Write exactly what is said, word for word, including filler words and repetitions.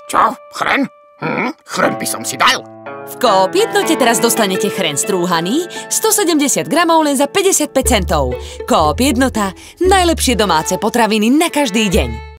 Čo? Chren? Hm, chren by som si dal. V Coop jednote teraz dostanete chren strúhaný, stosedemdesiat gramov len za päťdesiatpäť centov. Coop jednota, najlepšie domáce potraviny na každý deň.